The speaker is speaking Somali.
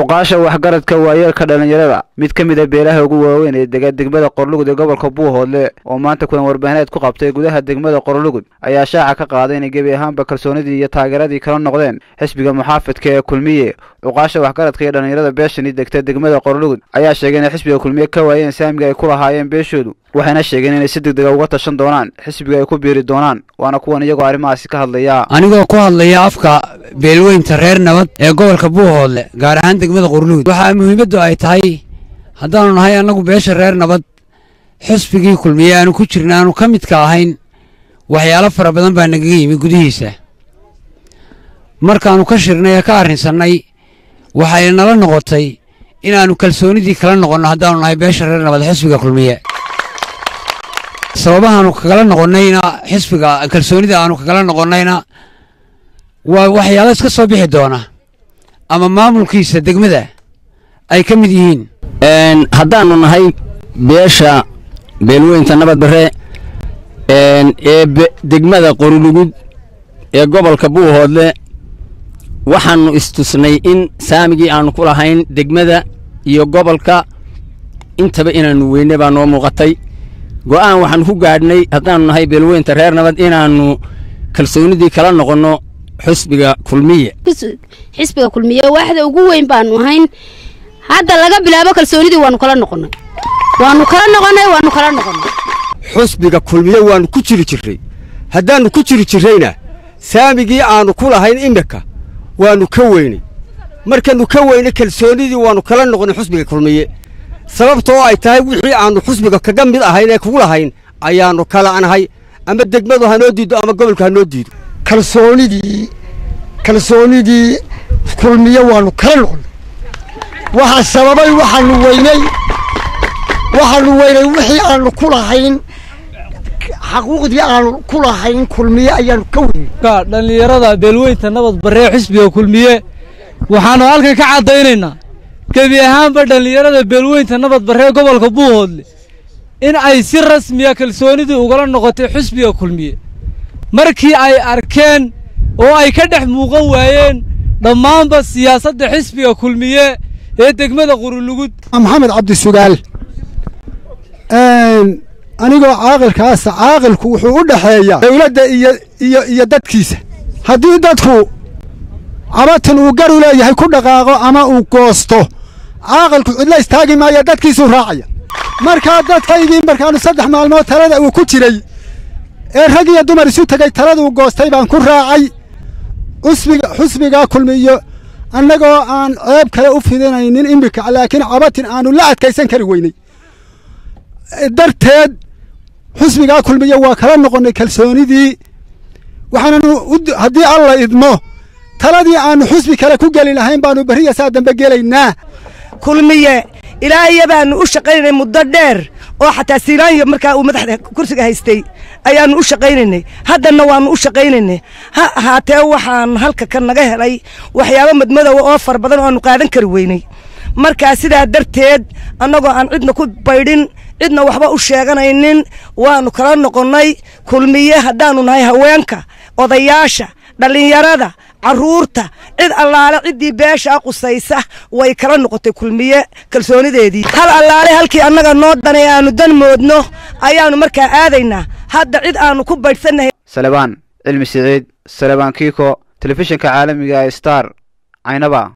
uqaasha waxgaradka waayeelka dhalinyarada mid ka mid ah beelaha ugu waaweyn ee degmada Qorlugud ee gobolka Buuhoodle oo maanta kulan warbaahineed ku qabtay gudaha degmada Qorlugud ayaa shaaca ka qaaday in gebi ahaanba kalsoonidii iyo taageeradii kala noqdeen xisbiga muxaafidka ee Kulmiye. uqaasha waxgaradka iyo dhalinyarada beeshani degta degmada Qorlugud ayaa sheegay in xisbiga Kulmiye ka waayeen saamiga ay ku lahaayeen beeshoodu, waxayna sheegeen inay si degdeg ah uga tashan doonaan xisbiga ay ku biiri doonaan, waana kuwan iyagoo arrimahaasi ka hadlaya. anigoo ku hadlaya afka beelweynta reer nabad ee gobolka Buuhoodle gaar ahaan degmada Qorlugud waxa muhiimadu ay tahay haddaanu nahay anagu beesha reer nabad xisbigii Kulmiye aanu ku jirnaanu ka mid ka ahayn waxyaalo fara badan baa naga yimi gudihiisa. markaanu ka shirnay ka arrinsanay waxay nala noqotay inaanu kalsoonidii kala noqono haddaanu nahay beesha reer nabad xisbiga Kulmiye. sababahaanu kala noqonayna xisbiga kalsoonida aanu kala noqonayna waa waxyaalo iska soo bixi doona ama maamulkiisa degmada ay ka mid yihiin. haddaanu nahay beesha beelweynta nabad bare ee degmada Qorlugud ee gobolka Buuhoodle waxaanu istusnay in saamigii aanu ku lahayn degmada iyo gobolka intaba inaanu weyne baa noo muuqatay. go'aan waxaanu ku gaadhnay haddaanu nahay beelweynta reer nabad inaanu kalsoonidii kala noqono xisbiga Kulmiye. xisbiga Kulmiye waaxda ugu weyn baanu ahayn, hadda laga bilaabo kalsoonidii waanu kala noqonay xisbiga Kulmiye waanu ku jiri jiray. haddaanu ku jiri jirayna saamigii aanu ku lahayn imika waanu ka weynay. markaanu ka weynay kalsoonidii waanu kala noqonay xisbiga Kulmiye, sababtoo ay tahay wixii aanu xisbiga kaga mid ahayn ee kugu lahayn ayaanu kala anahay, ama degmadu ha noo diido ama gobolka ha noo diido. kalsoonidii Kulmiye waanu kala noqonay. waxa sababay waxaanu weynay wixii aanu ku lahayn xaquuqdii aanu ku lahayn Kulmiye ayaanu ka weynay. dhalinyarada beelweynta nabad bare xisbiga Kulmiye waxaanu halkan ka cadaynaynaa gebi ahaanba dhalinyarada beelweynta nabad bare gobolka Buuhoodle in ay si rasmi ah kalsoonidii ugala noqotay xisbiga Kulmiye markii ay arkeen oo ay ka dhex muuqan waayeen dhammaanba siyaasadda xisbiga Kulmiye ee degmada Qorlugud. maxamed cabdi sugaal anigoo caaqilku wuxuu u dhaxeeyaa dawladda iyo dadkiisa. haddii dadku cabatin uu gar u leeyahay ku dhaqaaqo ama uu goosto caaqilku cidla istaagi maayo, dadkiisuu raacaya. markaa dadkaygii markaanu 3 maalmood talada uu ku jiray ee rag iyo dumar isu tagay taladuu goostay baan ku raacay xisbiga Kulmiye annagoo aan ceeb kale u fidinaynin imika, laakiin cabatin aanu la adkaysan kari weynay darteed xisbiga Kulmiye waa kala noqonay kalsoonidii. waxaanu haddii alla idmo taladii aanu xisbi kale ku geli lahayn baanu bariya saa dambe gelaynaa. Kulmiye ilaahay baanu u shaqaynay muddo dheer oo xataa Siinaanyo markaa uu madaxda kursiga haystay ayaanu u shaqaynaynay, haddana waanu u shaqaynaynay. ha ahaatee waxaan halka ka naga helay waxyaabo madmadow oo far badan oo aanu qaadan kari weynay. markaa sidaa darteed annagoo aan cidna ku baydhin cidna waxba u sheeganaynin waanu kala noqonnay Kulmiye haddaanu nahay haweenka, odayaasha, dhalinyarada, caruurta, cid allaale ciddii beesha qusaysa way kala noqotay Kulmiye kalsoonideedii. hal allaale halkii annaga noo danay aanu dan moodno ayaanu markaa aadaynaa. hadda cid aanu ku baydhsanahay. Salebaan Cilmi Siciid, Salebaan Kiiko, telefishinka caalamiga Star, Aynaba.